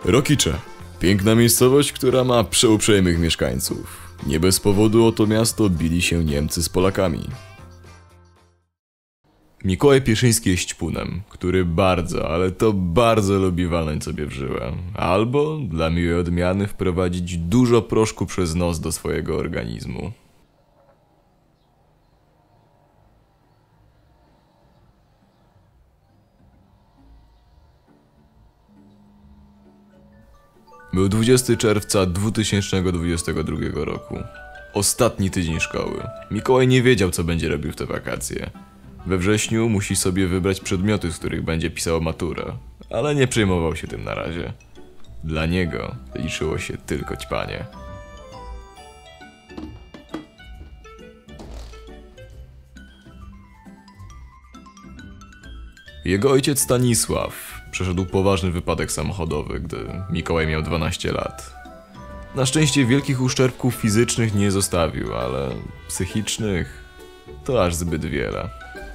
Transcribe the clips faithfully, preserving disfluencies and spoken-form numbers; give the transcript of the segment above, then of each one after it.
Rokicze. Piękna miejscowość, która ma przeuprzejmych mieszkańców. Nie bez powodu o to miasto bili się Niemcy z Polakami. Mikołaj Pieszyński jest ćpunem, który bardzo, ale to bardzo lubi walnąć sobie w żyłę. Albo, dla miłej odmiany, wprowadzić dużo proszku przez nos do swojego organizmu. Był dwudziestego czerwca dwa tysiące dwudziestego drugiego roku. Ostatni tydzień szkoły. Mikołaj nie wiedział, co będzie robił w te wakacje. We wrześniu musi sobie wybrać przedmioty, z których będzie pisał maturę, ale nie przejmował się tym na razie. Dla niego liczyło się tylko ćpanie. Jego ojciec Stanisław przeszedł poważny wypadek samochodowy, gdy Mikołaj miał dwanaście lat. Na szczęście wielkich uszczerbków fizycznych nie zostawił, ale psychicznych to aż zbyt wiele.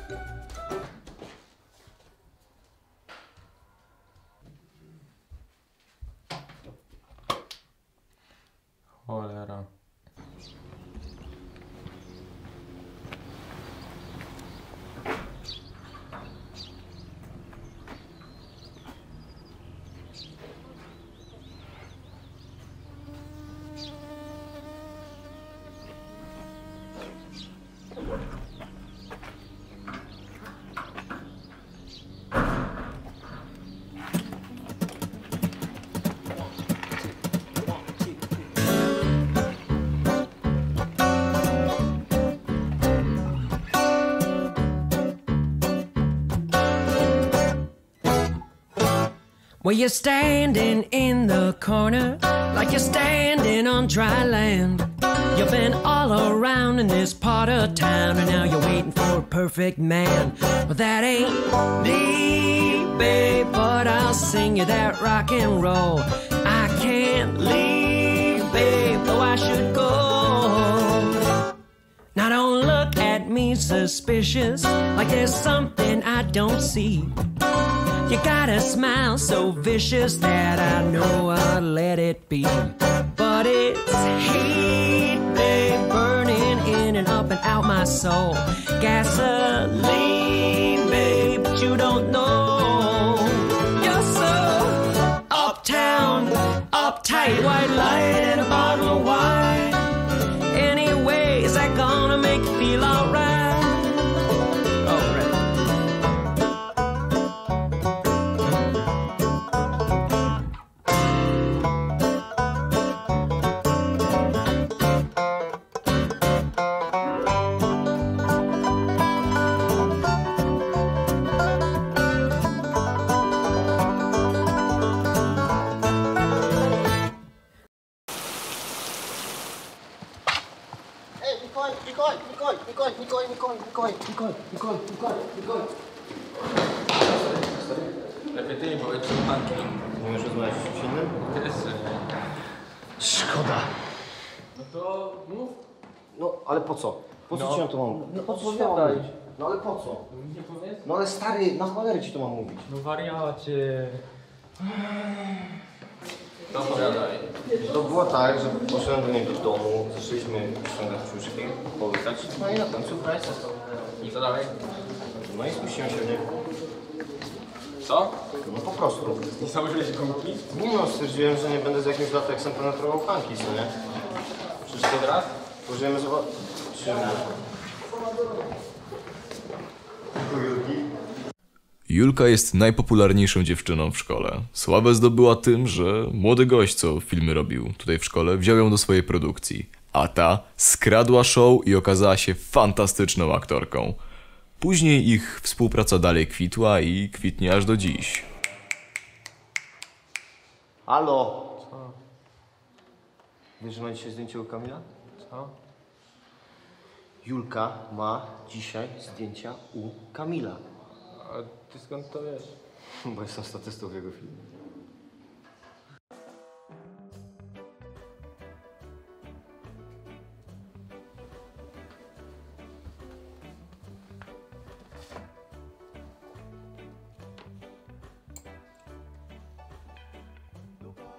Cholera. Well, you're standing in the corner like you're standing on dry land. You've been all around in this part of town and now you're waiting for a perfect man. Well, that ain't me, babe, but I'll sing you that rock and roll. I can't leave, babe, though I should go. Now don't look at me suspicious like there's something I don't see. You got a smile so vicious that I know I'll let it be. But it's heat, babe, burning in and up and out my soul. Gasoline, babe, but you don't know. You're so uptown, uptight, white light and a bottle of wine. Anyway, is that gonna make you feel alright? Mikołaj, Mikołaj, Mikołaj, Mikołaj, Mikołaj, Mikołaj, Mikołaj, Mikołaj, Mikołaj, Mikołaj. Lepiej ty mi powiedz, co panki. Nie możesz rozmawiać z czymś innym? Interesy. Szkoda. No to mów. No, ale po co? Po co No. ci na to mam mówić? No, po co ci opowiadaj. to mam mówić? No ale po co? Nie powiedz? No ale stary, na cholerę ci to mam mówić. No wariacie. To opowiadaj. To było tak, że poszedłem do niego do domu, zaczęliśmy ściągać brzuszki, połykać. No i na końcu krajce. I co dalej? No i spuściłem się w niego. Co? No po prostu. Nie założyłeś gumki? Nie no, stwierdziłem, że nie będę z jakimś lateksem penetrował panki, co nie? Przecież to teraz? Możemy zobaczyć. Julka jest najpopularniejszą dziewczyną w szkole. Sławę zdobyła tym, że młody gość, co filmy robił tutaj w szkole, wziął ją do swojej produkcji. A ta skradła show i okazała się fantastyczną aktorką. Później ich współpraca dalej kwitła i kwitnie aż do dziś. Halo! Co? Wiesz, że ma dzisiaj zdjęcie u Kamila? Co? Julka ma dzisiaj zdjęcia u Kamila. A ty skąd to wiesz? Bo jestem statystą w jego filmie. Nobody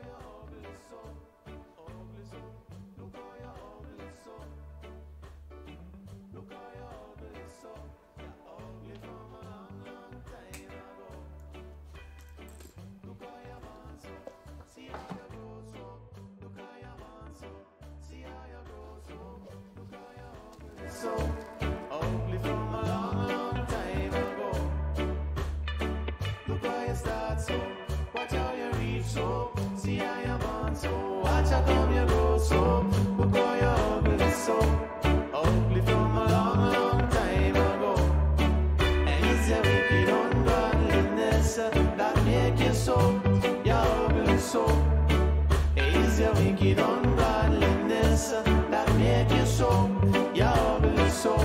sou, jag så. Eis jag vilken undan ländelse, där mycket så, jag så.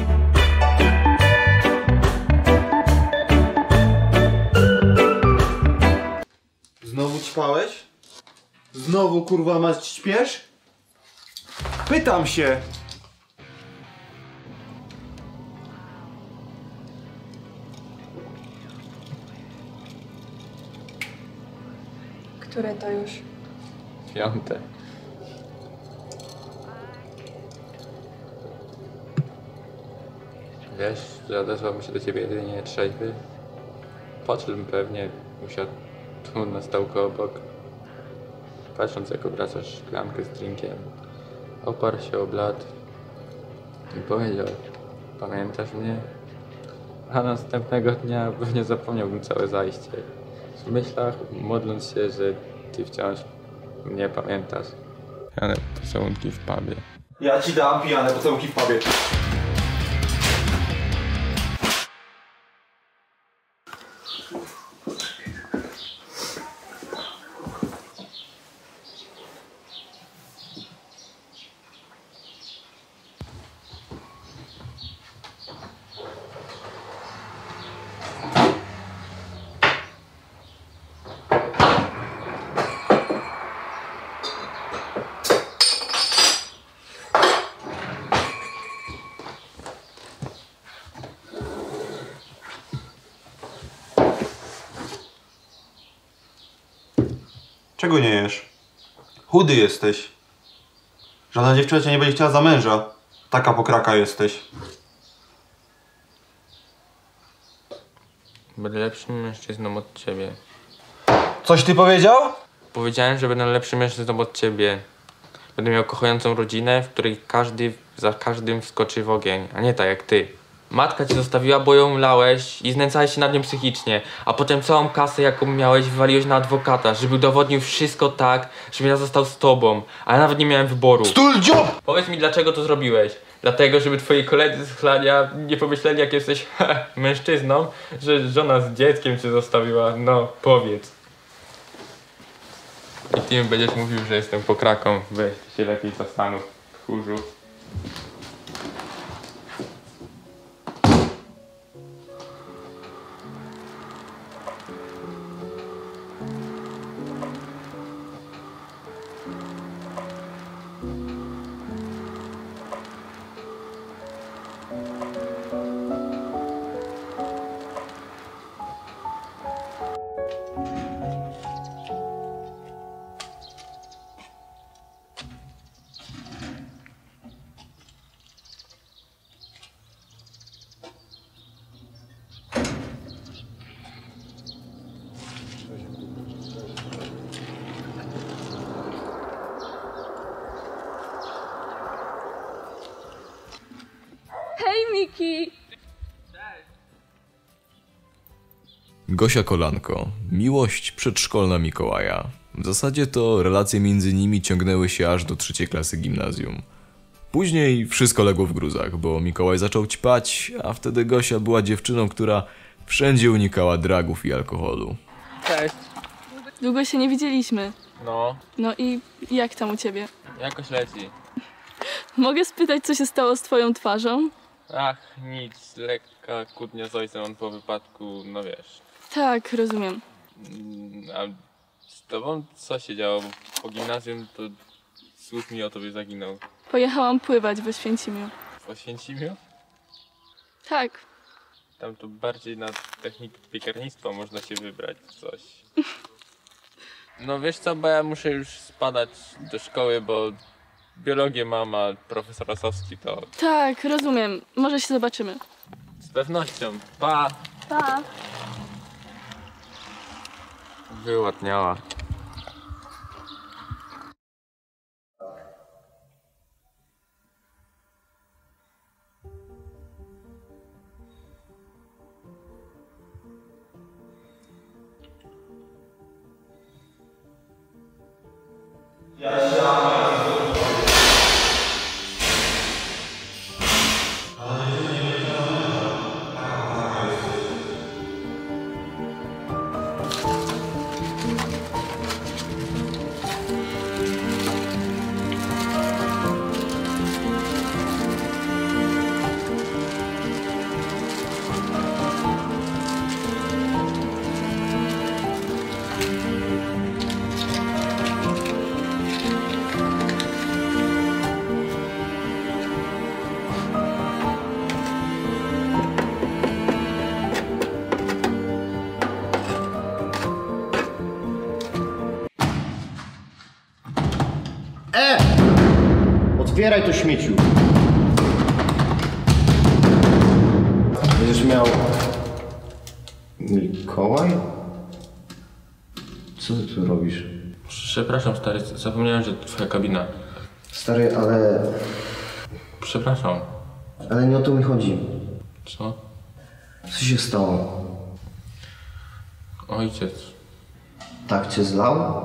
Znowu ćpałeś? Znowu kurwa mać śpiesz? Pytam się! Które to już? Piąte. Wiesz, że odezwał mi się do ciebie jedynie trzeźwy? Podszedłbym pewnie, usiadł tu na stołku obok. Patrząc, jak obracasz szklankę z drinkiem, oparł się o blat i powiedział: pamiętasz mnie? A następnego dnia pewnie zapomniałbym całe zajście. W myślach modląc się, że ty wciąż mnie pamiętasz. Pijane pocałunki w pubie. Ja ci dam pijane pocałunki w pubie. Czego nie jesz? Chudy jesteś. Żadna dziewczyna cię nie będzie chciała za męża. Taka pokraka jesteś. Będę lepszym mężczyzną od ciebie. Coś ty powiedział? Powiedziałem, że będę lepszym mężczyzną od ciebie. Będę miał kochającą rodzinę, w której każdy za każdym wskoczy w ogień, a nie tak jak ty. Matka cię zostawiła, bo ją lałeś i znęcałeś się nad nią psychicznie, a potem całą kasę, jaką miałeś, wywaliłeś na adwokata, żeby udowodnił wszystko tak, żebym ja został z tobą, a ja nawet nie miałem wyboru. Stul dziób! Powiedz mi, dlaczego to zrobiłeś? Dlatego, żeby twoi koledzy z chlania nie pomyśleli, jak jesteś mężczyzną, że żona z dzieckiem cię zostawiła. No, powiedz. I ty mi będziesz mówił, że jestem pokraką. Weź się lepiej zastanów, tchórzu. Hej, Miki! Gosia Kolanko. Miłość przedszkolna Mikołaja. W zasadzie to relacje między nimi ciągnęły się aż do trzeciej klasy gimnazjum. Później wszystko legło w gruzach, bo Mikołaj zaczął ćpać, a wtedy Gosia była dziewczyną, która wszędzie unikała dragów i alkoholu. Cześć. Długo się nie widzieliśmy. No, No i jak tam u ciebie? jakoś leci. Mogę spytać, co się stało z twoją twarzą? Ach, nic. Lekka kłótnia z ojcem po wypadku, no wiesz. Tak, rozumiem. Mm, A z tobą co się działo? Bo po gimnazjum to słuch mi o tobie zaginął. Pojechałam pływać w Oświęcimiu. W Oświęcimiu? Tak, Tam to bardziej na technikę piekarnictwa można się wybrać coś. No wiesz co, bo ja muszę już spadać do szkoły, bo biologię mam, a profesor Osowski to tak, rozumiem. Może się zobaczymy. z pewnością. Pa! Pa! Wyładniała. E! Otwieraj to, śmieciu. Będziesz miał... Mikołaj? Co ty tu robisz? Przepraszam, stary, zapomniałem, że to twoja kabina. Stary, ale... Przepraszam. Ale nie o to mi chodzi. Co? Co się stało? Ojciec. Tak cię zlał?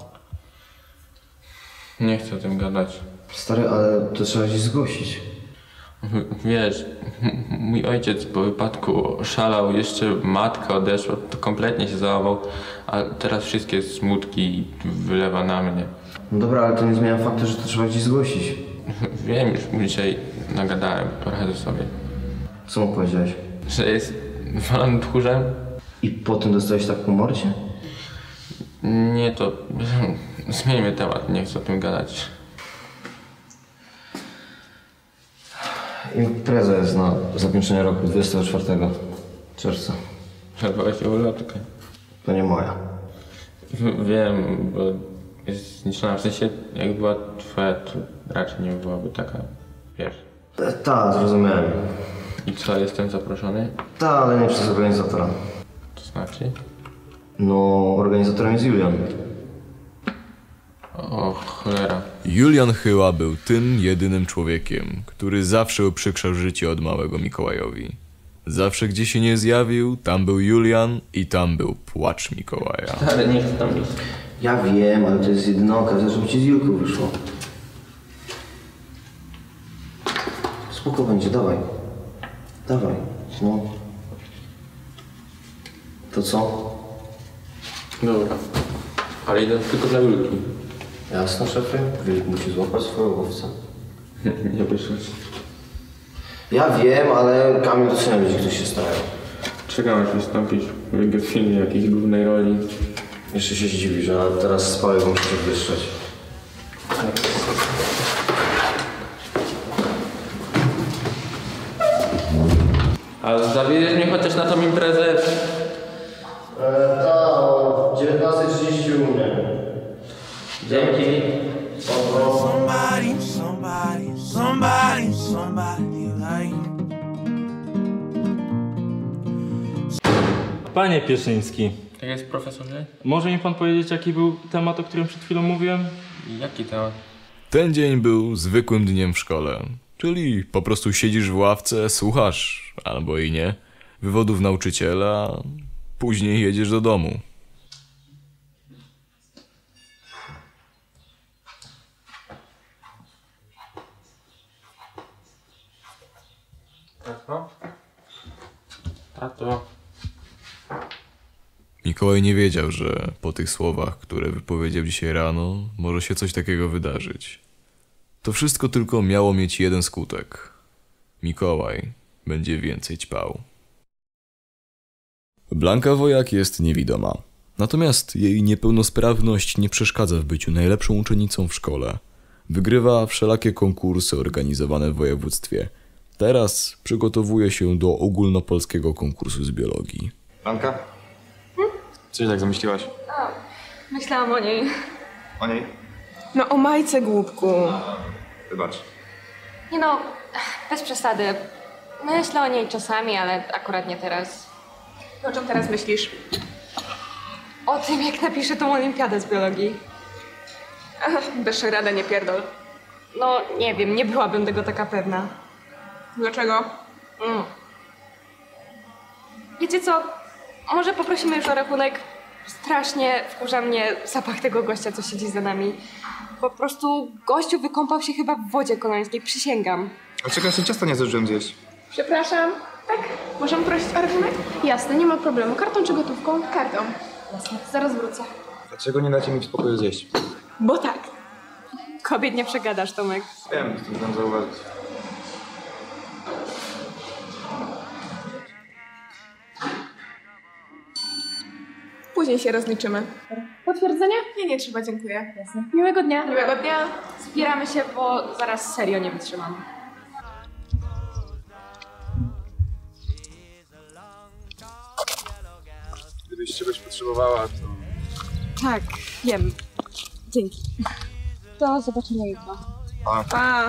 Nie chcę o tym gadać. Stary, ale to trzeba gdzieś zgłosić. W- Wiesz, m- mój ojciec po wypadku szalał, jeszcze matka odeszła, to kompletnie się załamał, a teraz wszystkie smutki wylewa na mnie. No dobra, ale to nie zmienia faktu, że to trzeba gdzieś zgłosić. Wiem, już mu dzisiaj nagadałem, poradzę sobie. Co mu powiedziałeś? Że jest walony tchórzem? I potem dostałeś tak po mordzie? Nie, to... Zmieńmy temat, nie chcę o tym gadać. Impreza jest na zakończenie roku dwudziestego czwartego czerwca. Przerwałeś ulotkę. To nie moja. Wiem, bo jest zniszczona. W sensie, jak była twoja, to raczej nie byłaby taka, wiesz. E, Ta, zrozumiałem. I co, jestem zaproszony? Ta, ale nie przez organizatora. To znaczy? No, organizatorem jest Julian. O cholera. Julian Chyła był tym jedynym człowiekiem, który zawsze uprzykrzał życie od małego Mikołajowi. Zawsze gdzie się nie zjawił, tam był Julian i tam był płacz Mikołaja. Ale nie chcę tam iść. Ja wiem, ale to jest jedyna okazja, żeby ci z Julką wyszło. Spoko będzie, dawaj. Dawaj, no. To co? Dobra. Ale idę tylko dla Julki. Jasno, szefie. Wilk musi złapać swoją owcę. Nie wyszłeś. Ja wiem, ale Kamil docenia ludzi, którzy się starają. Czekam aż wystąpić w jego filmie jakiejś głównej roli. Jeszcze się zdziwi, że teraz spałek muszę wyszczeć. A zawieziesz mnie chociaż na tą imprezę? E, ta, o dziewiętnasta trzydzieści u mnie. Dzięki. Somebody, somebody, somebody, somebody like Panie Pieszyński, Tak jest, profesorze? może mi pan powiedzieć, jaki był temat, o którym przed chwilą mówiłem? Jaki temat? Ten dzień był zwykłym dniem w szkole. Czyli po prostu siedzisz w ławce, słuchasz, albo i nie, wywodów nauczyciela, później jedziesz do domu. Tato? Tato? Mikołaj nie wiedział, że po tych słowach, które wypowiedział dzisiaj rano, może się coś takiego wydarzyć. To wszystko tylko miało mieć jeden skutek. Mikołaj będzie więcej ćpał. Blanka Wojak jest niewidoma. Natomiast jej niepełnosprawność nie przeszkadza w byciu najlepszą uczennicą w szkole. Wygrywa wszelakie konkursy organizowane w województwie. Teraz przygotowuje się do ogólnopolskiego konkursu z biologii. Blanka? Co się tak zamyśliłaś? Myślałam o niej. O niej? No o Majce, głupku. Wybacz. Nie no, bez przesady. Myślę o niej czasami, ale akurat nie teraz. O czym teraz myślisz? O tym, jak napiszę tą olimpiadę z biologii. Ach, bez rada, nie pierdol. No, nie wiem, nie byłabym tego taka pewna. Dlaczego? Mm. Wiecie co? Może poprosimy już o rachunek? Strasznie wkurza mnie zapach tego gościa, co siedzi za nami. Po prostu gościu wykąpał się chyba w wodzie kolońskiej, przysięgam. A czego jeszcze ciasta nie zdążyłem zjeść? Przepraszam. Tak? Możemy prosić o rachunek? Jasne, nie ma problemu. Kartą czy gotówką? Kartą. Jasne, zaraz wrócę. Dlaczego nie dacie mi w spokoju zjeść? Bo tak. Kobiet nie przegadasz, Tomek. Wiem, to tam zauważyć. Później się rozliczymy. Potwierdzenie? Nie, nie trzeba, dziękuję. Jasne. Miłego dnia. Miłego dnia. Zbieramy się, bo zaraz serio nie wytrzymam. Gdybyś czegoś potrzebowała, to... Tak, wiem. Dzięki. To zobaczymy jutro. Pa. Pa.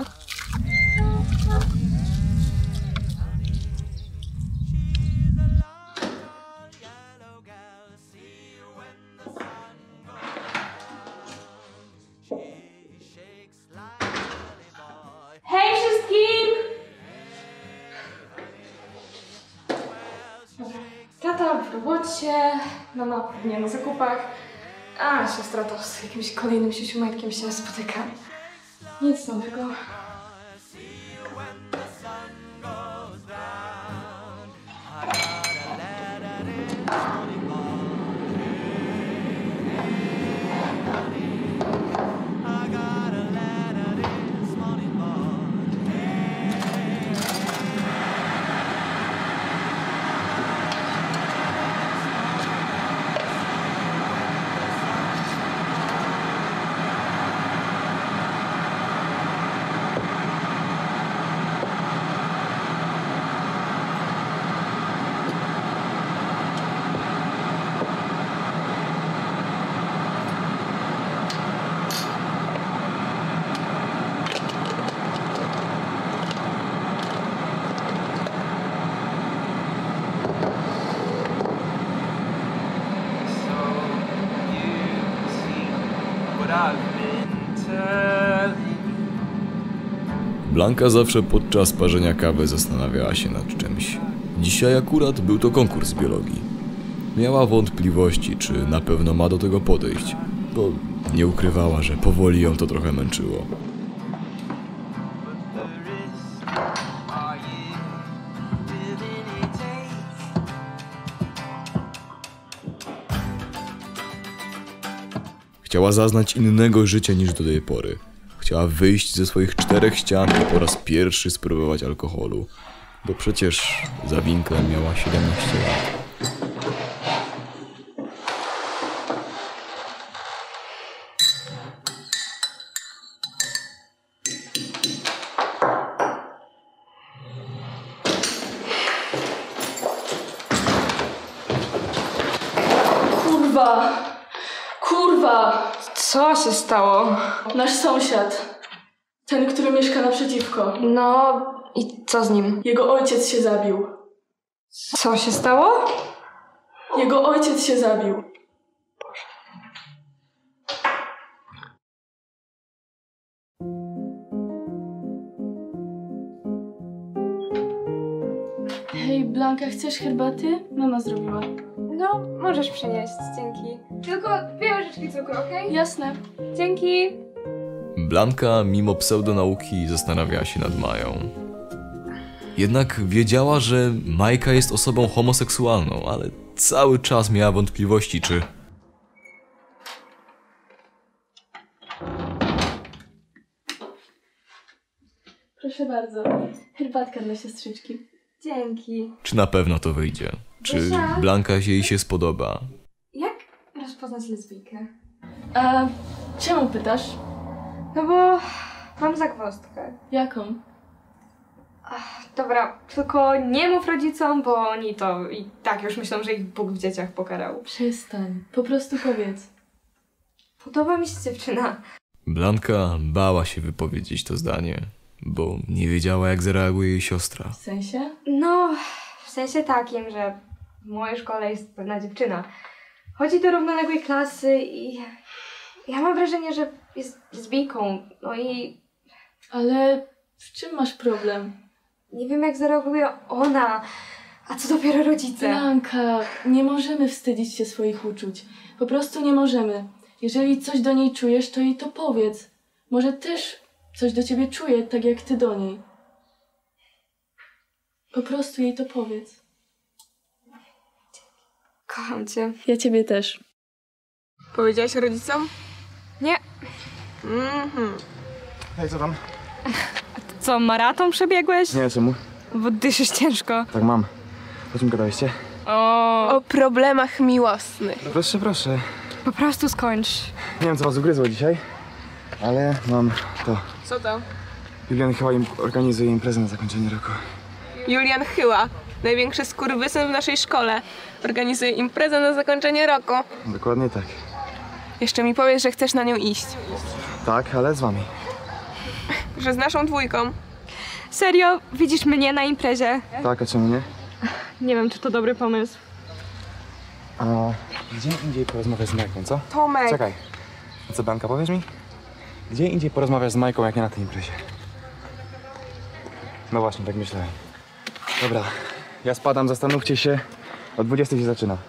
Hej wszystkim! Tata w robocie, mama pewnie na zakupach, a siostra to z jakimś kolejnym siusiumajtkiem się spotyka. Nic nowego. Blanka zawsze podczas parzenia kawy zastanawiała się nad czymś. Dzisiaj akurat był to konkurs biologii. Miała wątpliwości, czy na pewno ma do tego podejść, bo nie ukrywała, że powoli ją to trochę męczyło. Chciała zaznać innego życia niż do tej pory. Chciała wyjść ze swoich czterech ścian i po raz pierwszy spróbować alkoholu. Bo przecież za winklem miała siedemnaście lat. Kurwa! Kurwa! Co się stało? Nasz sąsiad. Ten, który mieszka naprzeciwko. No i co z nim? Jego ojciec się zabił. Co się stało? Jego ojciec się zabił. Hej, Blanka, chcesz herbaty? Mama zrobiła. No, możesz przynieść, dzięki. Tylko dwie łyżeczki cukru, okej? Okay? Jasne. Dzięki. Blanka, mimo pseudonauki, zastanawiała się nad Mają. Jednak wiedziała, że Majka jest osobą homoseksualną, ale cały czas miała wątpliwości, czy... Proszę bardzo. Herbatka dla siostrzyczki. Dzięki. Czy na pewno to wyjdzie? Czy Zosia? Blanka jej się spodoba? Jak rozpoznać lesbijkę? A czemu pytasz? No bo mam zagwozdkę. Jaką? Ach, dobra, tylko nie mów rodzicom, bo oni to i tak już myślą, że ich Bóg w dzieciach pokarał. Przestań. Po prostu powiedz. Podoba mi się dziewczyna. Blanka bała się wypowiedzieć to zdanie, bo nie wiedziała, jak zareaguje jej siostra. W sensie? No, w sensie takim, że w mojej szkole jest pewna dziewczyna. Chodzi do równoległej klasy i ja mam wrażenie, że jest lesbijką. No i Ale w czym masz problem? nie wiem, jak zareaguje ona, a co dopiero rodzice. Blanka, nie możemy wstydzić się swoich uczuć. Po prostu nie możemy. Jeżeli coś do niej czujesz, to jej to powiedz. Może też coś do ciebie czuje, tak jak ty do niej. Po prostu jej to powiedz. Kocham cię. Ja ciebie też. Powiedziałaś rodzicom? Nie. Mhm. Hej, co tam? Co, maraton przebiegłeś? Nie, czemu? Bo dyszysz ciężko. Tak mam. O czym gadaliście? O, O problemach miłosnych. Proszę, proszę. po prostu skończ. Nie wiem, co was ugryzło dzisiaj, ale mam to. Co to? Julian chyba im organizuje imprezę na zakończenie roku. Julian Chyła, największy skurwysyn w naszej szkole. Organizuje imprezę na zakończenie roku. Dokładnie tak. Jeszcze mi powiesz, że chcesz na nią iść. Tak, ale z wami. Że z naszą dwójką. Serio? Widzisz mnie na imprezie? Tak, a czemu nie? Nie wiem, czy to dobry pomysł. A gdzie indziej porozmawiać z Majką, co? Tomek! Czekaj. A co, Blanka, powiesz mi? Gdzie indziej porozmawiać z Majką, jak nie na tej imprezie? No właśnie, tak myślałem. Dobra, ja spadam, zastanówcie się. O dwudziestej się zaczyna.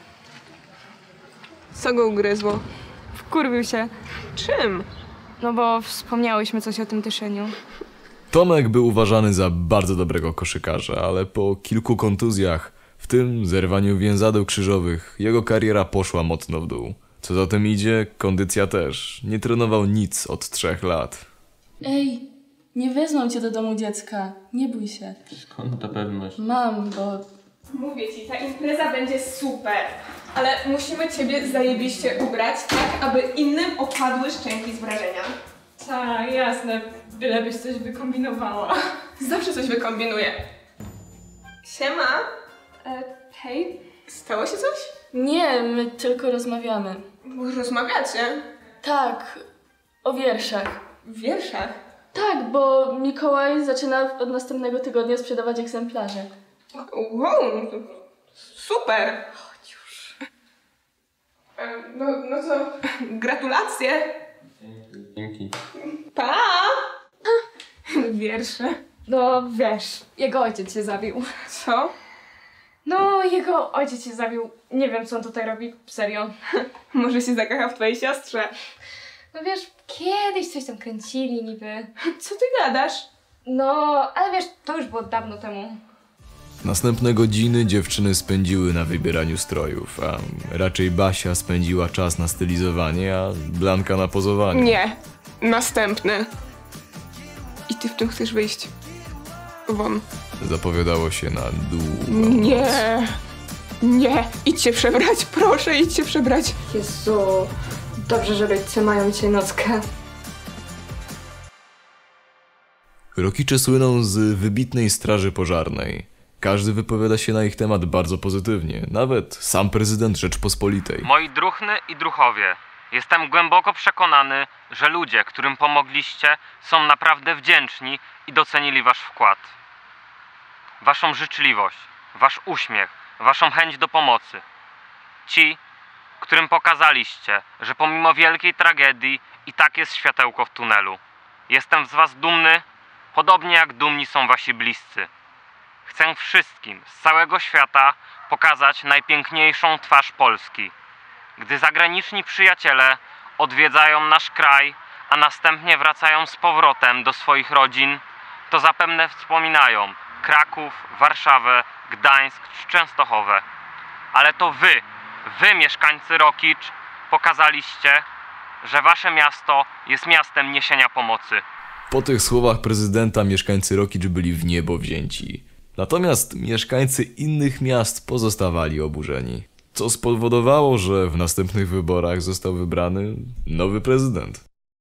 Co go ugryzło? Wkurwił się. Czym? No bo wspomniałyśmy coś o tym tyszeniu. Tomek był uważany za bardzo dobrego koszykarza, ale po kilku kontuzjach, w tym zerwaniu więzadeł krzyżowych, jego kariera poszła mocno w dół. Co za tym idzie, kondycja też. Nie trenował nic od trzech lat. Ej, nie wezmą cię do domu dziecka. Nie bój się. Skąd ta pewność? Mam, bo... Mówię ci, ta impreza będzie super. Ale musimy ciebie zajebiście ubrać, tak aby innym opadły szczęki z wrażenia. Tak, jasne. Bylebyś coś wykombinowała. Zawsze coś wykombinuję. Siema. E, hej. Stało się coś? Nie, my tylko rozmawiamy. Rozmawiacie? Tak, o wierszach. W wierszach? Tak, bo Mikołaj zaczyna od następnego tygodnia sprzedawać egzemplarze. Wow, to super. Chodź już. E, no, no to gratulacje. Dzięki. Pa! Wiersze. No wiesz, jego ojciec się zabił. Co? No, jego ojciec się zabił. Nie wiem, co on tutaj robi. Serio. Może się zakocha w twojej siostrze. No wiesz, kiedyś coś tam kręcili niby. Co ty gadasz? No, ale wiesz, to już było dawno temu. Następne godziny dziewczyny spędziły na wybieraniu strojów, a raczej Basia spędziła czas na stylizowanie, a Blanka na pozowanie. Nie. Następny. I ty w tym chcesz wyjść. Won. Zapowiadało się na długo. Nie. Nie. Idź się przebrać. Proszę, idź się przebrać. Jezu. Dobrze, że rodzice mają dzisiaj nockę. Rokicze słyną z wybitnej straży pożarnej. Każdy wypowiada się na ich temat bardzo pozytywnie, nawet sam prezydent Rzeczpospolitej. Moi druhny i druhowie, jestem głęboko przekonany, że ludzie, którym pomogliście, są naprawdę wdzięczni i docenili wasz wkład. Waszą życzliwość, wasz uśmiech, waszą chęć do pomocy. Ci, którym pokazaliście, że pomimo wielkiej tragedii i tak jest światełko w tunelu. Jestem z was dumny, podobnie jak dumni są wasi bliscy. Chcę wszystkim z całego świata pokazać najpiękniejszą twarz Polski. Gdy zagraniczni przyjaciele odwiedzają nasz kraj, a następnie wracają z powrotem do swoich rodzin, to zapewne wspominają Kraków, Warszawę, Gdańsk czy Częstochowę. Ale to wy, wy mieszkańcy Rokicz, pokazaliście, że wasze miasto jest miastem niesienia pomocy. Po tych słowach prezydenta mieszkańcy Rokicz byli w niebo wzięci. Natomiast mieszkańcy innych miast pozostawali oburzeni. Co spowodowało, że w następnych wyborach został wybrany nowy prezydent.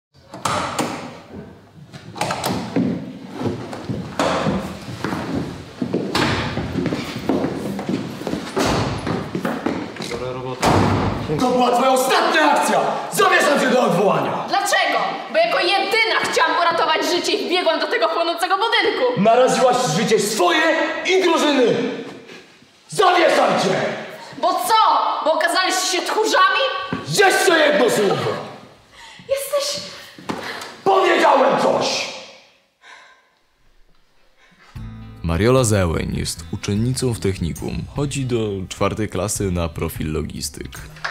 Dobra robota. To była twoja ostatnia akcja! Zawieszam cię do odwołania! Dlaczego? Bo jako jedyna chciałam uratować życie i wbiegłam do tego płonącego budynku! Naraziłaś życie swoje i drużyny! Zawieszam cię! Bo co? Bo okazaliście się tchórzami? Jeszcze jedno słowo! Jesteś... Powiedziałem coś! Mariola Zełeń jest uczennicą w technikum. Chodzi do czwartej klasy na profil logistyk.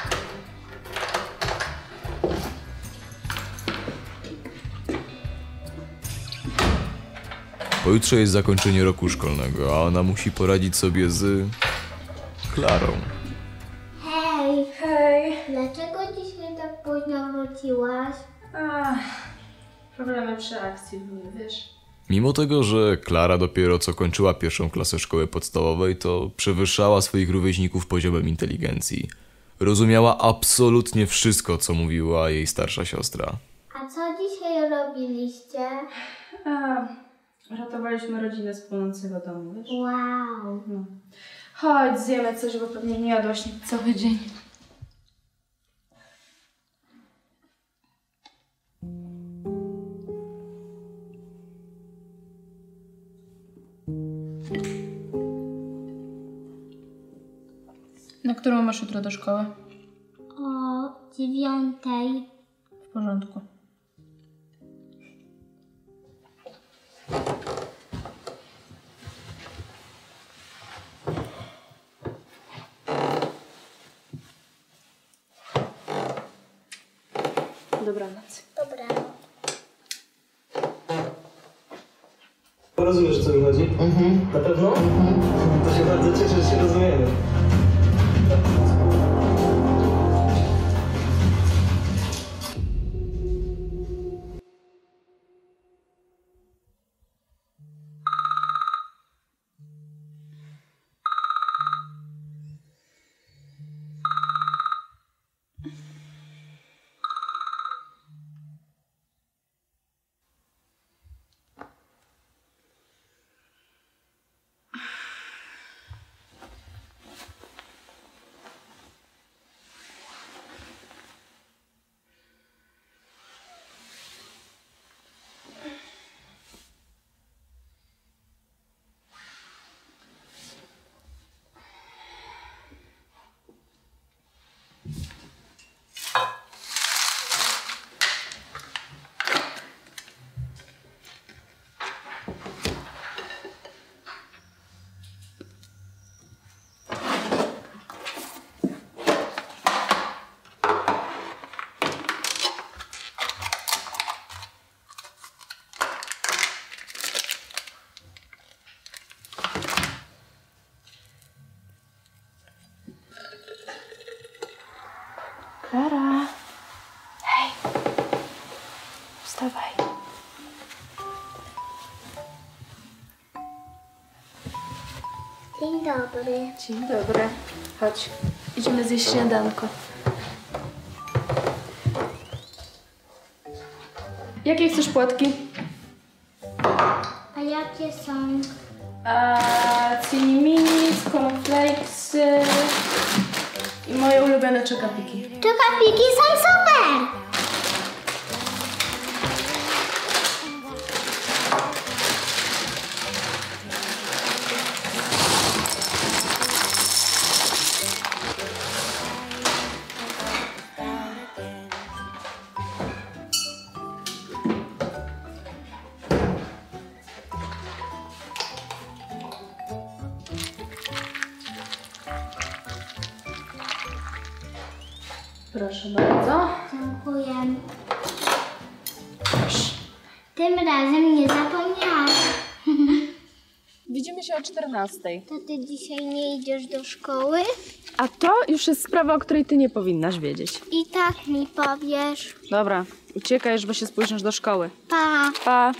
Pojutrze jest zakończenie roku szkolnego, a ona musi poradzić sobie z... Klarą. Hej! Hej! Dlaczego dzisiaj tak późno wróciłaś? Ach, problemy przy akcji były, wiesz? Mimo tego, że Klara dopiero co kończyła pierwszą klasę szkoły podstawowej, to przewyższała swoich rówieśników poziomem inteligencji. Rozumiała absolutnie wszystko, co mówiła jej starsza siostra. A co dzisiaj robiliście? A, ratowaliśmy rodzinę z płonącego domu, wiesz? Wow! No. Chodź, zjemy coś, bo pewnie nie jadłaś nic cały dzień. Na którą masz jutro do szkoły? O dziewiątej. W porządku. Dobranoc. Dobranoc. Rozumiesz, o co mi chodzi? Mhm. Na pewno? Mhm. To się bardzo cieszę, że się rozumiemy. Klara. Hej. Wstawaj. Dzień dobry. Dzień dobry. Chodź. Idziemy zjeść śniadanko. Jakie chcesz płatki? A jakie są? A, Cinimini, cornflakesy i moje ulubione czekapiki. Czekapiki są super! Proszę bardzo. Dziękuję. Tym razem nie zapomniałam. Widzimy się o czternastej. To ty dzisiaj nie idziesz do szkoły? A to już jest sprawa, o której ty nie powinnaś wiedzieć. I tak mi powiesz. Dobra, uciekaj, bo się spóźnisz do szkoły. Pa. Pa.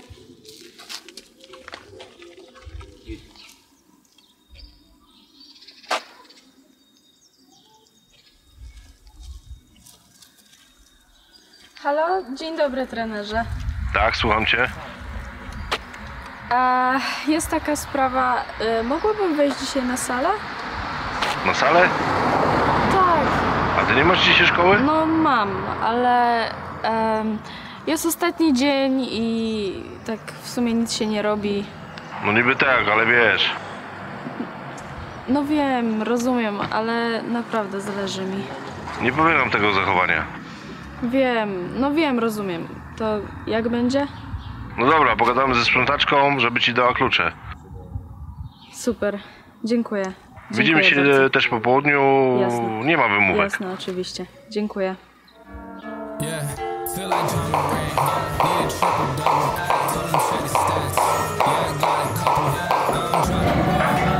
Halo, dzień dobry trenerze. Tak, słucham cię. A jest taka sprawa, y, mogłabym wejść dzisiaj na salę? Na salę? Tak. A ty nie masz dzisiaj szkoły? No mam, ale em, jest ostatni dzień i tak w sumie nic się nie robi. No niby tak, ale wiesz. No wiem, rozumiem, ale naprawdę zależy mi. Nie powiadam tego zachowania. Wiem, no wiem, rozumiem. To jak będzie? No dobra, pogadamy ze sprzątaczką, żeby ci dała klucze. Super, dziękuję. Widzimy się Dziękuję bardzo. też po południu. Jasne. Nie ma wymówek. Jasne, oczywiście. Dziękuję. Yeah, feel like John Moran. Need a triple double. Told him check his stats. Yeah, I got a couple. I'm trying to win.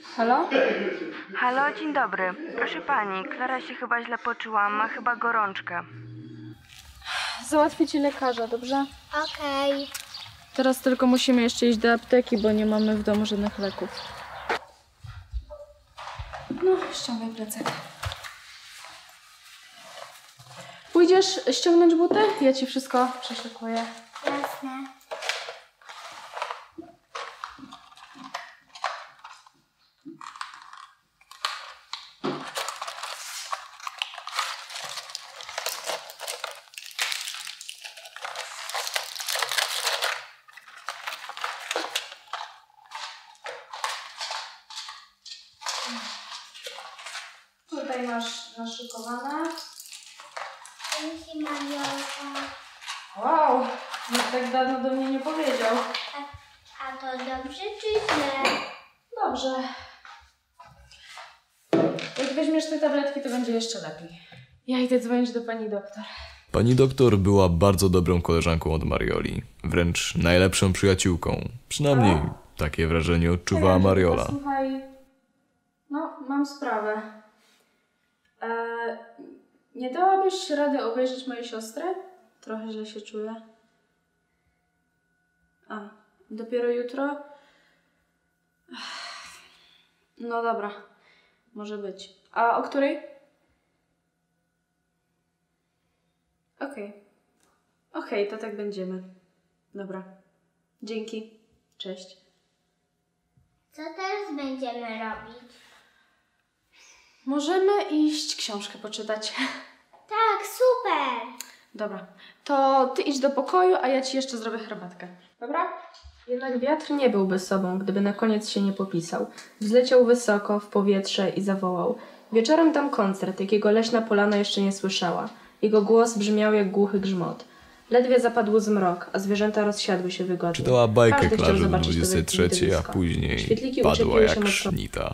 Halo? Halo, dzień dobry. Proszę pani, Klara się chyba źle poczuła, ma chyba gorączkę. Załatwię ci lekarza, dobrze? Okej. Teraz tylko musimy jeszcze iść do apteki, bo nie mamy w domu żadnych leków. No, ściągaj plecak. Pójdziesz ściągnąć buty? Ja ci wszystko przeszykuję. Jasne. Tutaj masz naszykowane. Dzięki, Mariolka. Wow, nikt tak dawno do mnie nie powiedział. A, a to dobrze czy źle? Dobrze. Jak weźmiesz te tabletki, to będzie jeszcze lepiej. Ja idę dzwonić do pani doktor. Pani doktor była bardzo dobrą koleżanką od Marioli. Wręcz najlepszą przyjaciółką. Przynajmniej takie wrażenie odczuwała Mariola. Słuchaj, no mam sprawę. Eee, nie dałabyś rady obejrzeć mojej siostry? Trochę źle się czuję. A, dopiero jutro? No dobra, może być. A o której? Okej. Okay. Okej, okay, to tak będziemy. Dobra. Dzięki. Cześć. Co teraz będziemy robić? Możemy iść książkę poczytać. Tak, super! Dobra, to ty idź do pokoju, a ja ci jeszcze zrobię herbatkę. Dobra? Jednak wiatr nie byłby sobą, gdyby na koniec się nie popisał. Wzleciał wysoko w powietrze i zawołał. Wieczorem dam koncert, jakiego leśna polana jeszcze nie słyszała. Jego głos brzmiał jak głuchy grzmot. Ledwie zapadł zmrok, a zwierzęta rozsiadły się wygodnie. Czytała bajkę Każdy chciał Klarze do zobaczyć to dwudziestej trzeciej, a widowisko. później Świetliki padła uczepiły się jak mocno. sznita.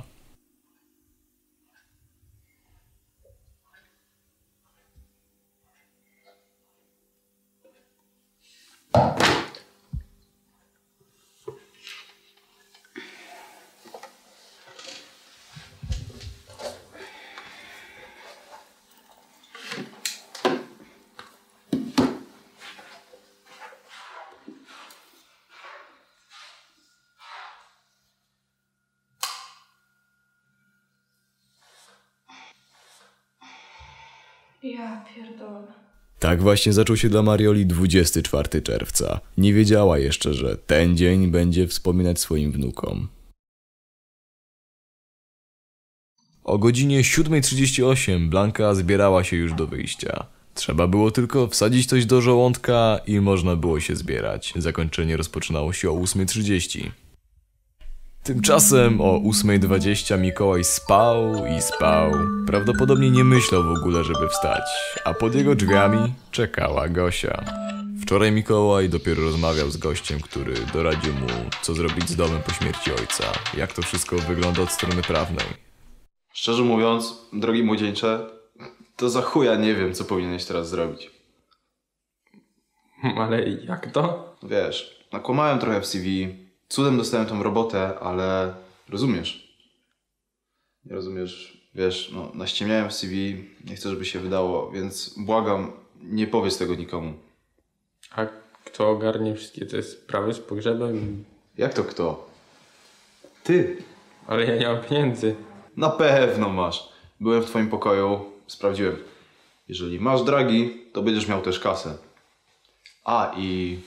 Ja pierdolę. Tak właśnie zaczął się dla Marioli dwudziestego czwartego czerwca. Nie wiedziała jeszcze, że ten dzień będzie wspominać swoim wnukom. O godzinie siódma trzydzieści osiem Blanka zbierała się już do wyjścia. Trzeba było tylko wsadzić coś do żołądka i można było się zbierać. Zakończenie rozpoczynało się o ósma trzydzieści. Tymczasem o ósma dwadzieścia Mikołaj spał i spał. Prawdopodobnie nie myślał w ogóle, żeby wstać, a pod jego drzwiami czekała Gosia. Wczoraj Mikołaj dopiero rozmawiał z gościem, który doradził mu, co zrobić z domem po śmierci ojca. Jak to wszystko wygląda od strony prawnej. Szczerze mówiąc, drogi młodzieńcze, to za chuja nie wiem, co powinieneś teraz zrobić. Ale jak to? Wiesz, nakłamałem trochę w C V, cudem dostałem tą robotę, ale rozumiesz. Nie rozumiesz, wiesz, no, naściemniałem w C V, nie chcę, żeby się wydało, więc błagam, nie powiedz tego nikomu. A kto ogarnie wszystkie te sprawy z pogrzebem? Jak to kto? Ty. Ale ja nie mam pieniędzy. Na pewno masz. Byłem w twoim pokoju, sprawdziłem. Jeżeli masz dragi, to będziesz miał też kasę. A i...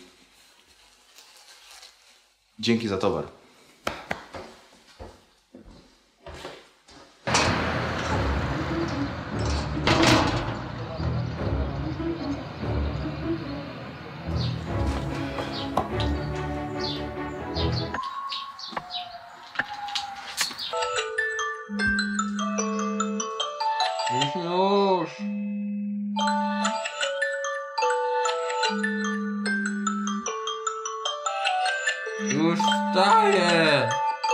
dzięki za towar. Już. Już wstaję.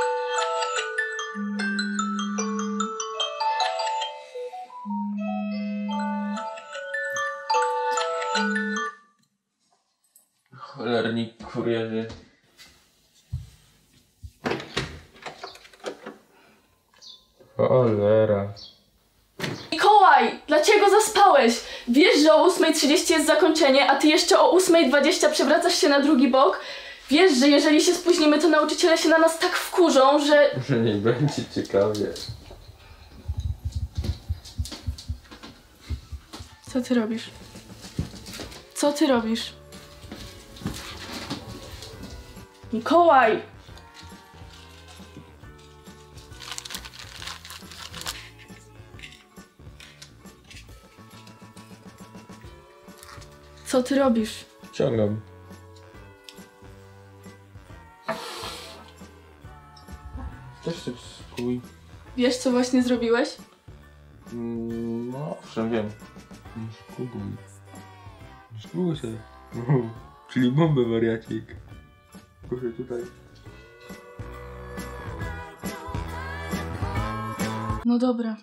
Cholerni kurierzy. Cholera. Mikołaj, dlaczego zaspałeś? Wiesz, że o ósma trzydzieści jest zakończenie, a ty jeszcze o ósma dwadzieścia przewracasz się na drugi bok? Wiesz, że jeżeli się spóźnimy, to nauczyciele się na nas tak wkurzą, że... Nie będzie ciekawie. Co ty robisz? Co ty robisz? Mikołaj! Co ty robisz? Ciągam. Też się spój. Wiesz, co właśnie zrobiłeś? Mm, no, owszem, wiem. Spróbuj. Spróbuj się. Czyli bombę, wariacik. Proszę tutaj. No dobra.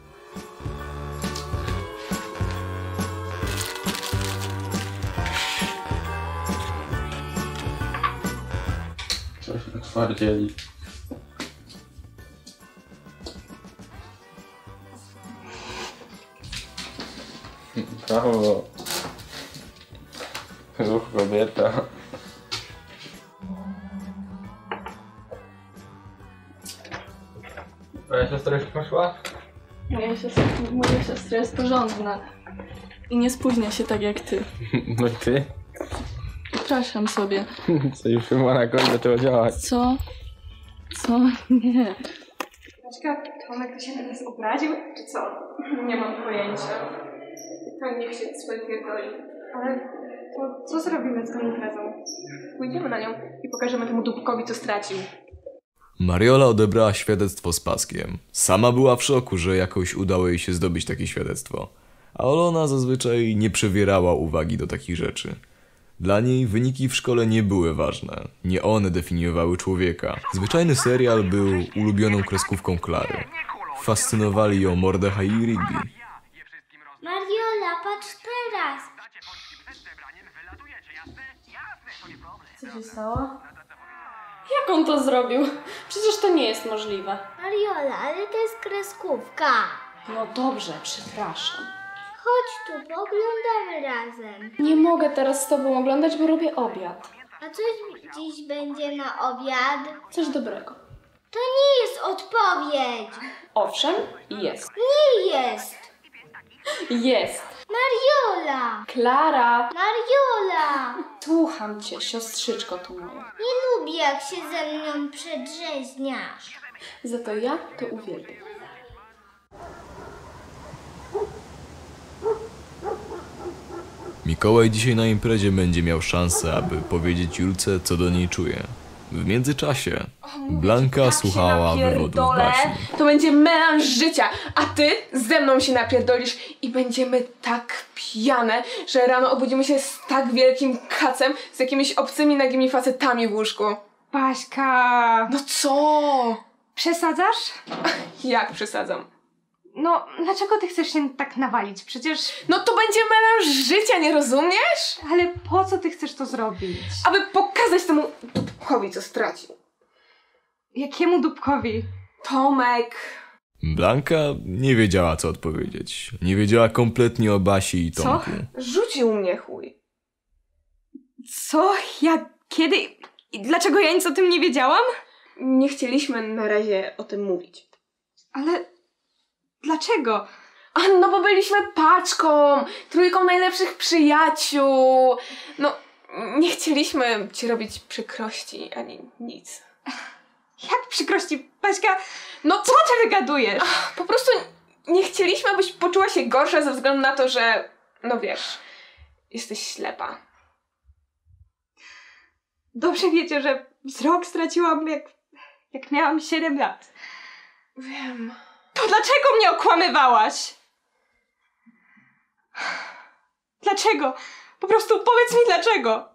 Coś otwardzieli. Brawo. Ruch kobieta. Moja siostra już poszła? Moja siostra, moja siostra jest porządna. I nie spóźnia się tak jak ty. No i ty? Przepraszam sobie. Co już chyba na końcu zaczęło działać. Co? Co? Nie. Dlaczego Tomek to się na nas obraził, czy co? Nie mam pojęcia. To niech się swoje pierdoli. Ale to co zrobimy z tą imprezą? Pójdziemy na nią i pokażemy temu dupkowi, co stracił. Mariola odebrała świadectwo z paskiem. Sama była w szoku, że jakoś udało jej się zdobyć takie świadectwo. A Olona zazwyczaj nie przywierała uwagi do takich rzeczy. Dla niej wyniki w szkole nie były ważne. Nie one definiowały człowieka. Zwyczajny serial był ulubioną kreskówką Klary. Fascynowali ją Mordechai i Rigby. Mariola, patrz teraz! Co się stało? Jak on to zrobił? Przecież to nie jest możliwe. Mariola, ale to jest kreskówka. No dobrze, przepraszam. Chodź tu, pooglądamy razem. Nie mogę teraz z tobą oglądać, bo robię obiad. A co dziś będzie na obiad? Coś dobrego. To nie jest odpowiedź. Owszem, jest. Nie jest. Jest. Mariola! Klara! Mariola! Słucham cię, siostrzyczko tu moja. Nie lubię, jak się ze mną przedrzeźniasz. Za to ja to uwielbiam. Mikołaj dzisiaj na imprezie będzie miał szansę, aby powiedzieć Julce, co do niej czuje. W międzyczasie Blanka słuchała wywodów baśni. To będzie melanż życia, a ty ze mną się napierdolisz i będziemy tak pijane, że rano obudzimy się z tak wielkim kacem, z jakimiś obcymi, nagimi facetami w łóżku. Baśka! No co? Przesadzasz? Jak przesadzam? No, dlaczego ty chcesz się tak nawalić? Przecież... No to będzie melanż życia, nie rozumiesz? Ale po co ty chcesz to zrobić? Aby pokazać temu dupkowi, co stracił. Jakiemu dupkowi? Tomek. Blanka nie wiedziała, co odpowiedzieć. Nie wiedziała kompletnie o Basi i Tomku. Co? Rzucił mnie chuj. Co? Ja... Kiedy? I dlaczego ja nic o tym nie wiedziałam? Nie chcieliśmy na razie o tym mówić. Ale... Dlaczego? A, no bo byliśmy paczką, trójką najlepszych przyjaciół. No, nie chcieliśmy ci robić przykrości, ani nic. Jak przykrości, Baśka? No co ty wygadujesz? Ach, po prostu nie chcieliśmy, abyś poczuła się gorsza ze względu na to, że, no wiesz, jesteś ślepa. Dobrze wiecie, że wzrok straciłam jak, jak miałam siedem lat. Wiem. To dlaczego mnie okłamywałaś? Dlaczego? Po prostu powiedz mi dlaczego.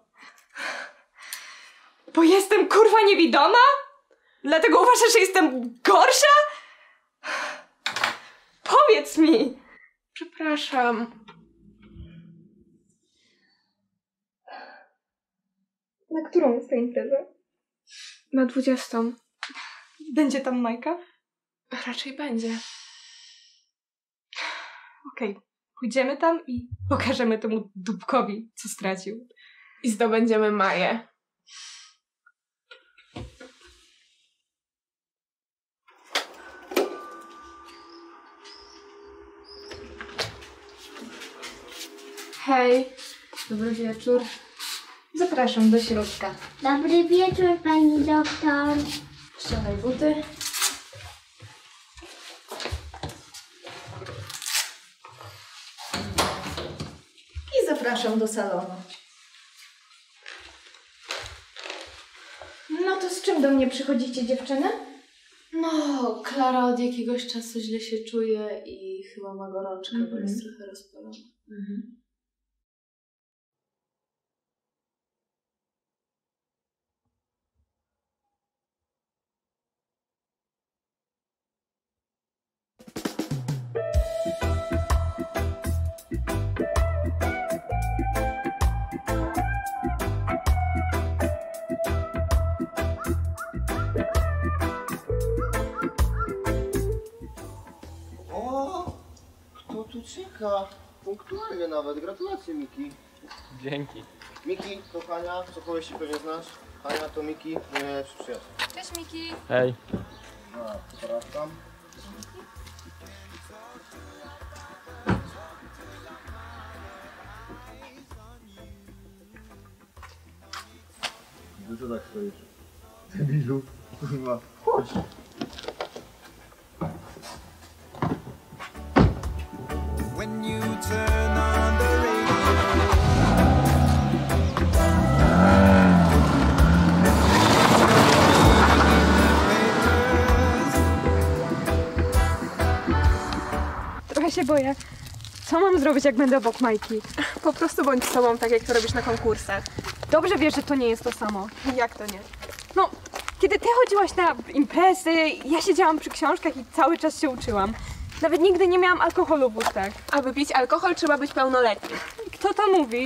Bo jestem kurwa niewidoma? Dlatego uważasz, że jestem gorsza? Powiedz mi. Przepraszam. Na którą jest ta impreza? Na dwudziestą. Będzie tam Majka? Raczej będzie. Okej, okay. Pójdziemy tam i pokażemy temu dupkowi, co stracił. I zdobędziemy Maję. Hej, dobry wieczór. Zapraszam do środka. Dobry wieczór, pani doktor. Ściągaj buty. I zapraszam do salonu. No to z czym do mnie przychodzicie, dziewczyny? No, Klara od jakiegoś czasu źle się czuje i chyba ma gorączkę, Mhm. bo jest trochę rozpalona. Mhm. O, kto tu czeka? Punktualnie nawet. Gratulacje, Miki. Dzięki. Miki, to Hania, cokolwiek się pewnie znasz. Hania to Miki, mój najlepszy przyjaciel. Cześć Miki. Hej. No, przepraszam. No co tak stoisz? Debilu, kurwa, chodź. When you turn on the radio. Trochę się boję. Co mam zrobić, jak będę obok Majki? Po prostu bądź sobą, tak jak to robisz na konkursach. Dobrze wiesz, że to nie jest to samo. Jak to nie? No, kiedy ty chodziłaś na imprezy, ja siedziałam przy książkach i cały czas się uczyłam. Nawet nigdy nie miałam alkoholu w ustach. Aby pić alkohol, trzeba być pełnoletnim. Kto to mówi?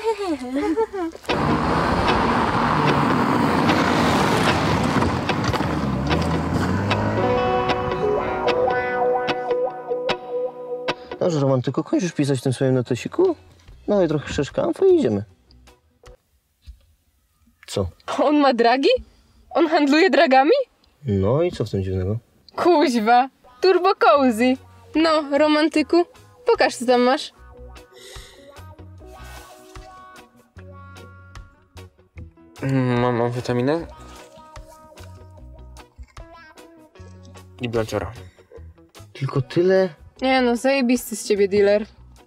Dobrze, romantyku, kończysz pisać w tym swoim notesiku? No i trochę szeszkanfy i idziemy. Co? On ma dragi? On handluje dragami? No i co w tym dziwnego? Kuźwa, turbo cozy. No, romantyku, pokaż co tam masz. Mam amfetaminę i Blanchera. Tylko tyle? Nie no, zajebisty z ciebie dealer.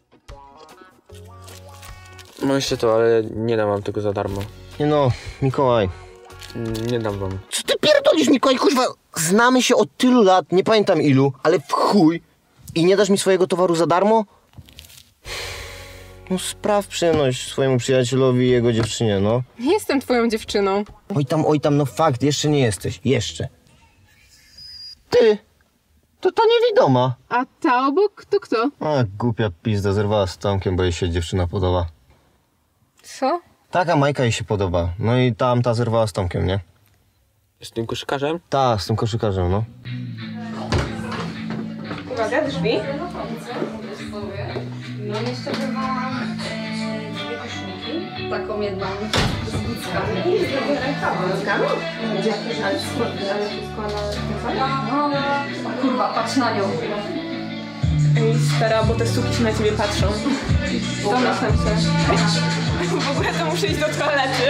No jeszcze to, ale nie dam wam tego za darmo. Nie no, Mikołaj. Nie dam wam. Co ty pierdolisz, Mikołaj, kurwa? Znamy się od tylu lat, nie pamiętam ilu, ale w chuj. I nie dasz mi swojego towaru za darmo? No spraw przyjemność swojemu przyjacielowi i jego dziewczynie, no. Nie jestem twoją dziewczyną. Oj tam, oj tam, no fakt, jeszcze nie jesteś. Jeszcze. Ty! To ta niewidoma. A ta obok to kto? A, głupia pizda, zerwała z Tomkiem, bo jej się dziewczyna podoba. Co? Taka Majka jej się podoba. No i tam ta zerwała z Tomkiem, nie? Z tym koszykarzem? Ta, z tym koszykarzem, no. Uwaga, drzwi. No jeszcze wywołam e, dwie koszulki. Taką jedną z guckami i zrobię rękawa. Guckami? Ale wszystko na No, o kurwa, patrz na nią. Ej, stara, bo te suki się na ciebie patrzą. Domyślam się. W ogóle to muszę iść do toalety.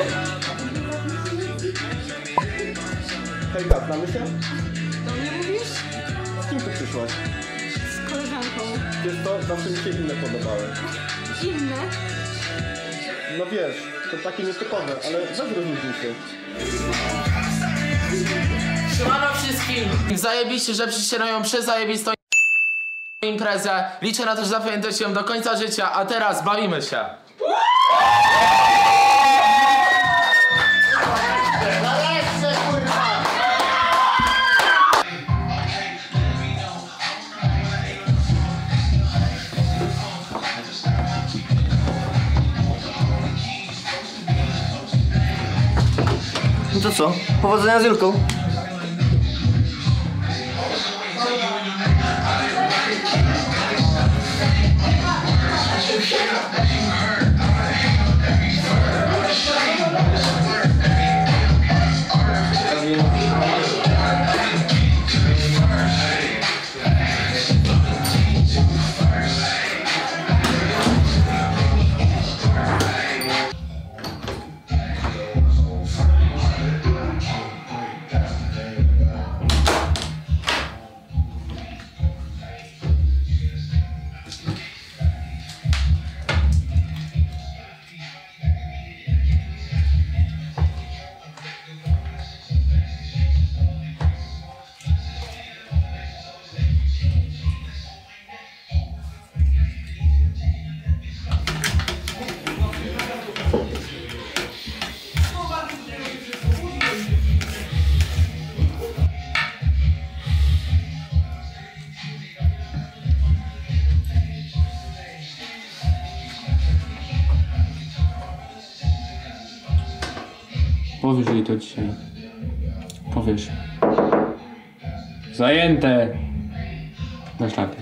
Hejka, znamy się? Do mnie mówisz? Z kim tu przyszłaś? Z koleżanką. Wiesz co, zawsze mi się inne podobały. Inne? No wiesz, to takie nietypowe, ale weź rozluźnij się. Siemano wszystkim! Zajebiście, że przyjście na ją przezajebistą imprezę. Liczę na to, że zapamiętacie ją do końca życia, a teraz bawimy się. No to co? Powodzenia z Julką. Powiesz jej to dzisiaj. Powiesz. Zajęte! Na szlaty.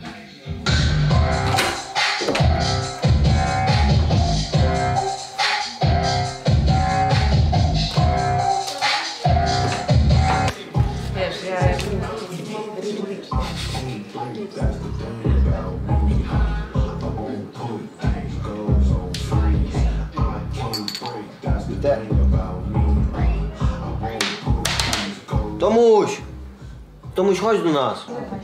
Wiesz, ja... Tomuś! Tomuś, chodź do nas.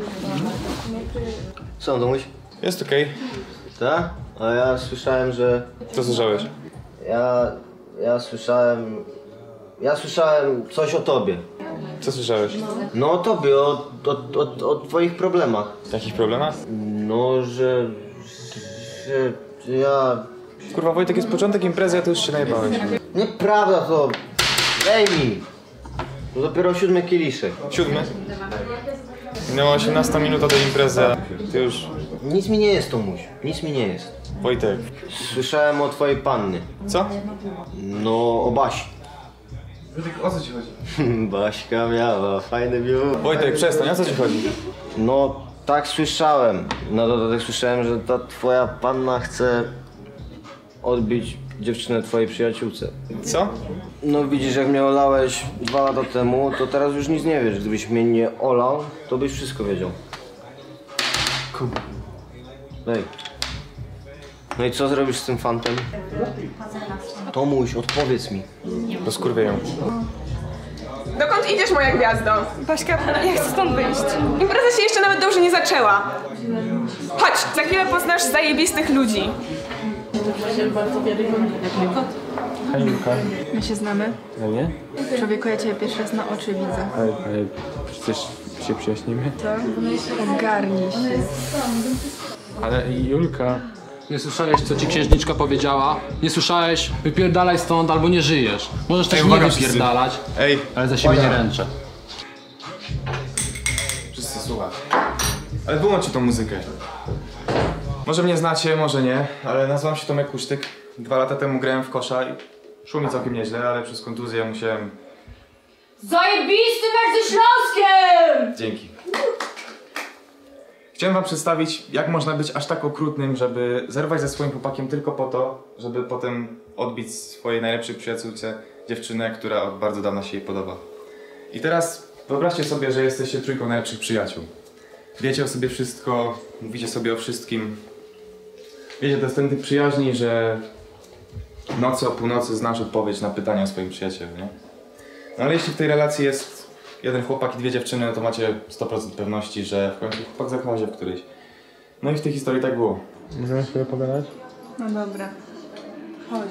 Co, Tomuś? Jest okej. Tak? A ja słyszałem, że... Co słyszałeś? Ja... ja słyszałem... Ja słyszałem coś o tobie. Co słyszałeś? No o tobie, o, o, o, o twoich problemach. Jakich problemach? No, że... że ja... Kurwa, Wojtek, jest początek imprezy, a ty już się najebałeś. Nieprawda to... Daj mi! To dopiero siódmy kieliszek. Siódmy? Minęła osiemnasta minuta do imprezy, a ty już... Nic mi nie jest, Tomuś. Nic mi nie jest. Wojtek. Słyszałem o twojej panny. Co? No, o Basi. Wojtek, o co ci chodzi? Baśka miała fajny biur. Wojtek, przestań, o co ci chodzi? No, tak słyszałem. Na dodatek słyszałem, że ta twoja panna chce odbić dziewczynę twojej przyjaciółce. Co? No widzisz, jak mnie olałeś dwa lata temu, to teraz już nic nie wiesz. Gdybyś mnie nie olał, to byś wszystko wiedział. Kurwa. Ej. No i co zrobisz z tym fantem? Tomuś, odpowiedz mi. Rozkurwię ją. Dokąd idziesz, moja gwiazdo? Baśka, ja chcę stąd wyjść. Impreza się jeszcze nawet dobrze nie zaczęła. Chodź, za chwilę poznasz zajebistych ludzi. Hej, Julka. My się znamy? No nie? Człowieku, ja ciebie pierwszy raz na oczy widzę. Ale, ale przecież się przyjaźnimy. Co? Ogarnij się. Ale Julka... Nie słyszałeś, co ci księżniczka powiedziała? Nie słyszałeś? Wypierdalaj stąd albo nie żyjesz. Możesz też Ej, nie uwaga, wypierdalać, wszyscy. Ej, ale za siebie uwaga. nie ręczę. Wszyscy słuchaj. Ale wyłączcie tą muzykę. Może mnie znacie, może nie, ale nazywam się Tomek Kusztyk. Dwa lata temu grałem w kosza i szło mi całkiem nieźle, ale przez kontuzję musiałem... Zajebisty mecz ze Śląskiem! Dzięki. Chciałem wam przedstawić, jak można być aż tak okrutnym, żeby zerwać ze swoim chłopakiem tylko po to, żeby potem odbić swojej najlepszej przyjaciółce dziewczynę, która od bardzo dawna się jej podoba. I teraz wyobraźcie sobie, że jesteście trójką najlepszych przyjaciół. Wiecie o sobie wszystko, mówicie sobie o wszystkim. Wiecie, to jest ten typ przyjaźni, że nocy o północy znasz odpowiedź na pytania o swoim przyjacielu, nie? No ale jeśli w tej relacji jest jeden chłopak i dwie dziewczyny, no to macie sto procent pewności, że w końcu chłopak zakocha się w którejś. No i w tej historii tak było. Możemy chwilę pogadać? No dobra. Chodź.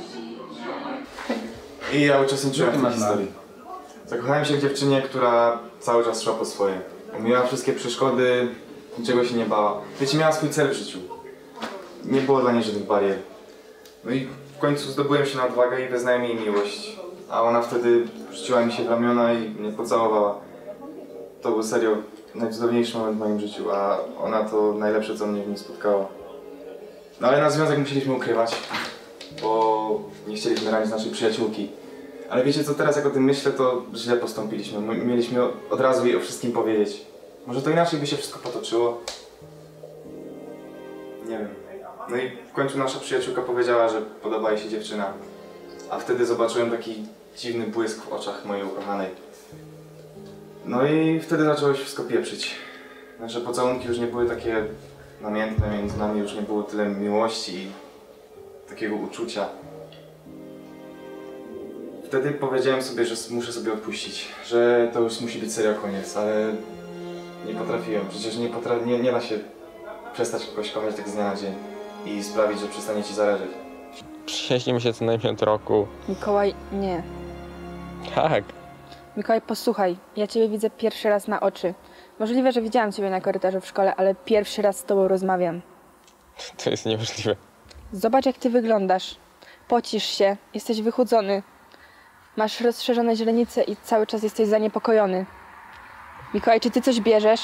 I ja uczestniczyłem w tej historii. Zakochałem się w dziewczynie, która cały czas szła po swoje. Miała wszystkie przeszkody, niczego się nie bała. Wiecie, miała swój cel w życiu. Nie było dla niej żadnych barier. No i w końcu zdobyłem się na odwagę i wyznałem jej miłość. A ona wtedy rzuciła mi się w ramiona i mnie pocałowała. To był serio najcudowniejszy moment w moim życiu, a ona to najlepsze, co mnie w nim spotkało. No ale na związek musieliśmy ukrywać, bo nie chcieliśmy ranić naszej przyjaciółki. Ale wiecie co, teraz jak o tym myślę, to źle postąpiliśmy. My mieliśmy od razu jej o wszystkim powiedzieć. Może to inaczej by się wszystko potoczyło. Nie wiem. No i w końcu nasza przyjaciółka powiedziała, że podoba jej się dziewczyna. A wtedy zobaczyłem taki dziwny błysk w oczach mojej ukochanej. No i wtedy zaczęło się wszystko pieprzyć. Nasze pocałunki już nie były takie namiętne, między nami już nie było tyle miłości i takiego uczucia. Wtedy powiedziałem sobie, że muszę sobie odpuścić, że to już musi być serio koniec, ale nie potrafiłem. Przecież nie, potra nie, nie da się przestać kogoś kochać tak z dnia na dzień i sprawić, że przestanie ci zależeć. Przyjaźnimy się co najmniej od roku. Mikołaj, nie. Tak. Mikołaj, posłuchaj, ja ciebie widzę pierwszy raz na oczy. Możliwe, że widziałam ciebie na korytarzu w szkole, ale pierwszy raz z tobą rozmawiam. To jest niemożliwe. Zobacz, jak ty wyglądasz. Pocisz się, jesteś wychudzony. Masz rozszerzone źrenice i cały czas jesteś zaniepokojony. Mikołaj, czy ty coś bierzesz?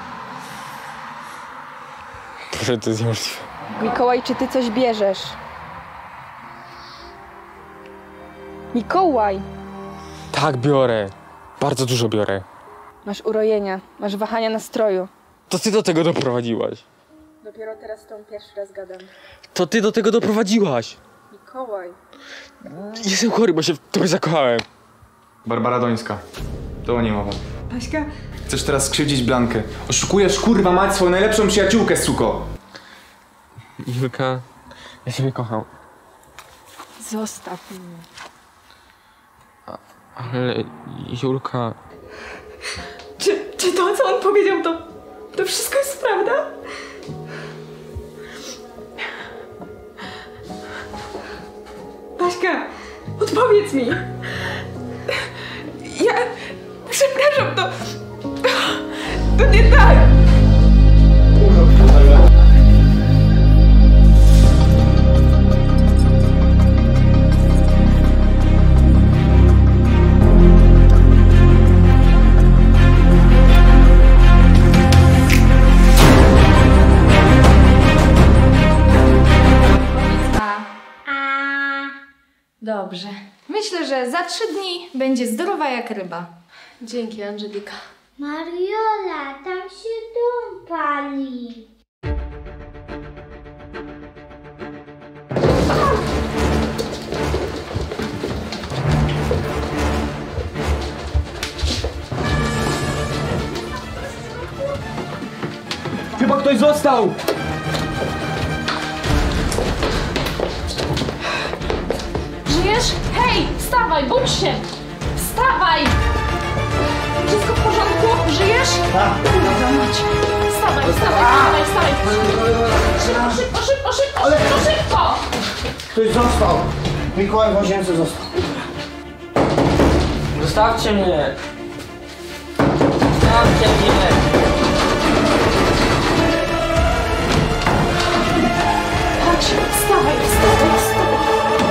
To jest niemożliwe. Mikołaj, czy ty coś bierzesz? Mikołaj! Tak, biorę. Bardzo dużo biorę. Masz urojenia, masz wahania nastroju. To ty do tego doprowadziłaś. Dopiero teraz z tą pierwszy raz gadam. To ty do tego doprowadziłaś. Mikołaj. Jestem chory, bo się w tobie zakochałem. Barbara Dońska. To o niej mowa. Paśka? Chcesz teraz skrzywdzić Blankę. Oszukujesz, kurwa mać, swoją najlepszą przyjaciółkę, suko. Julka, ja ciebie kocham. Zostaw mnie. Ale Julka... Czy, czy to, co on powiedział, to, to wszystko jest prawda? Paśka, odpowiedz mi. Ja... Przepraszam, to... To nie tak. Dobrze. Myślę, że za trzy dni będzie zdrowa jak ryba. Dzięki, Angelika. Mariola, tam się dom pali. Chyba ktoś został! Żyjesz? Hej, wstawaj, budź się! Wstawaj! Wszystko w porządku? Żyjesz? Tak. Dobra, mać. Wstawaj, wstawaj, wstawaj, wstawaj! Szybko, szybko, szybko, szybko, Ale- szybko, szybko! Ktoś został. Mikołaj w łazience został. Zostawcie mnie! Zostawcie mnie! Chodź, wstawaj, wstawaj, wstawaj!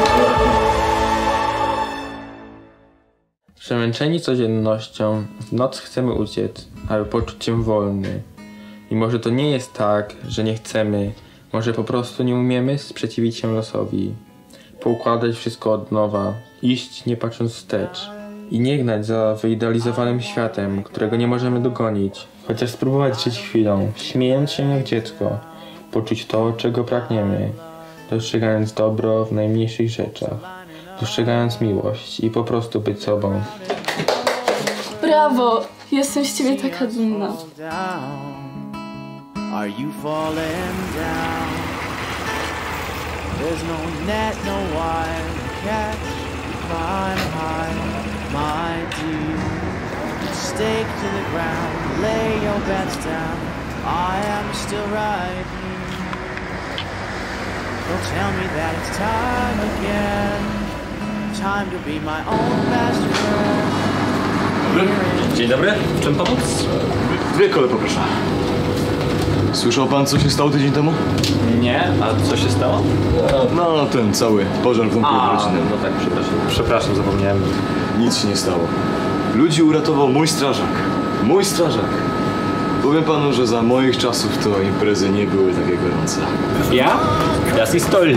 Przemęczeni codziennością, w noc chcemy uciec, aby poczuć się wolny. I może to nie jest tak, że nie chcemy, może po prostu nie umiemy sprzeciwić się losowi. Poukładać wszystko od nowa, iść nie patrząc wstecz. I nie gnać za wyidealizowanym światem, którego nie możemy dogonić. Chociaż spróbować żyć chwilą, śmiejąc się jak dziecko. Poczuć to, czego pragniemy. Dostrzegając dobro w najmniejszych rzeczach. Dostrzegając miłość i po prostu być sobą. Brawo! Jestem z ciebie taka dumna. Are you falling down? There's no net, no wire to catch you climb high, my dear. Stake to the ground, lay your bets down. I am still right here. Don't tell me that it's time again. Time to be my own best friend. Dzień dobry, w czym pomóc? Dwie kole poproszę. Słyszał pan, co się stało tydzień temu? Nie, a co się stało? No, ten cały pożar w domku A, rodzinnym. no tak, przepraszam, przepraszam, zapomniałem. Nic się nie stało. Ludzi uratował mój strażak. Mój strażak. Powiem panu, że za moich czasów to imprezy nie były takie gorące. Ja? Das ist toll.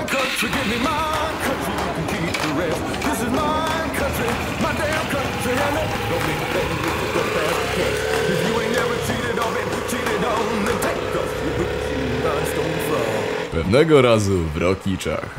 Pewnego razu w Rokniczach.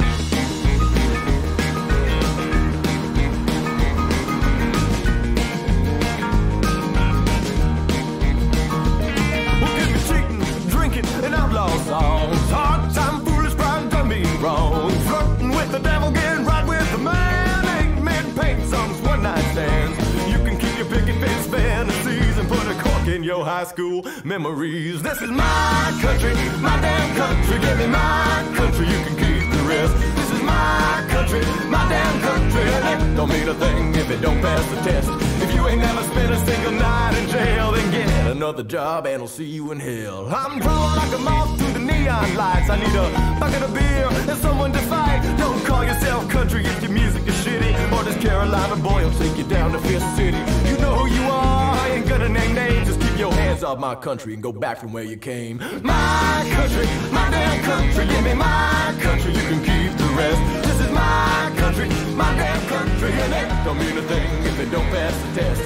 In your high school memories. This is my country, my damn country. Give me my country, you can keep the rest. This is my country, my damn country. And it don't mean a thing if it don't pass the test. If you ain't never spent a single night in jail, then get another job and I'll see you in hell. I'm drawn like a moth through the neon lights. I need a bucket of beer and someone to fight. Don't call yourself country if your music is shitty. Or this Carolina boy will take you down to Fifth City. You know who you are, I ain't gonna name names. Just keep your hands off love my country and go back from where you came. My country, my damn country, give me my country, you can keep the rest. This is my country, my damn country, and it don't mean a thing if it don't pass the test.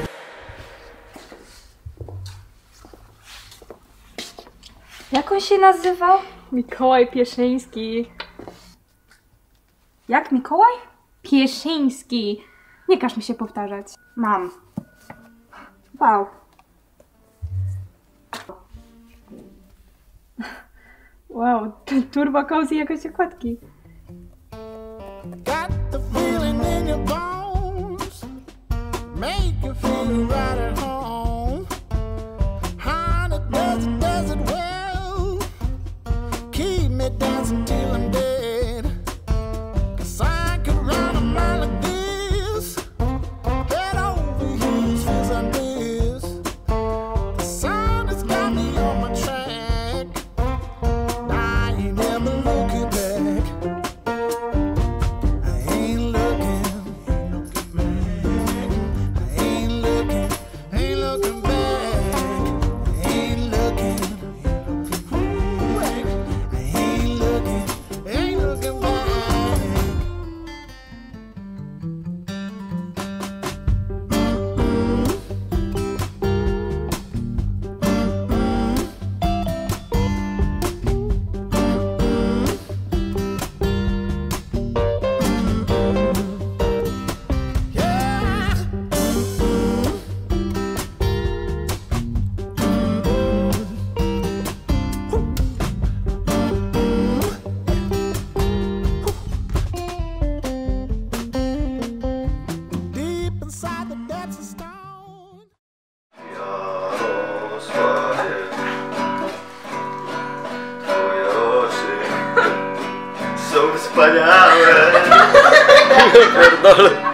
Jak on się nazywał? Mikołaj Pieszyński. Jak Mikołaj? Pieszyński. Nie każ mi się powtarzać. Mam. Wow. Wow, ten turbo cozy jakoś okładki. Got the feeling in your bones, make you feel right at home. Honey, does it, does it well, keep me dancing till I'm dead. 'Cause I could run a mile like this, head over heels, feels like this. The sun has got me on my track, I ain't never looking back. I ain't looking, I ain't looking, ain't looking back. I ain't looking, I ain't looking, ain't looking back. Deep inside the depths of stone. Jarosławie, twoje oczy są wspaniałe. Pierdolę.